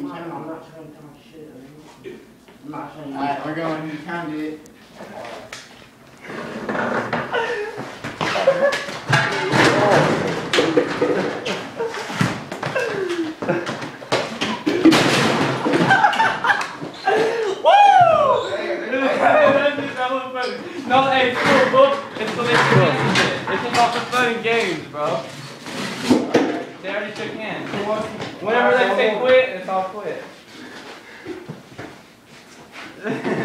I'm not trying to talk shit. I'm not saying. Alright, we're going. You can do it. No, hey, it's cool, look. It's so they shook hands. It's just off the fun games, bro. They already shook hands. Whenever they say quit, it's all quit.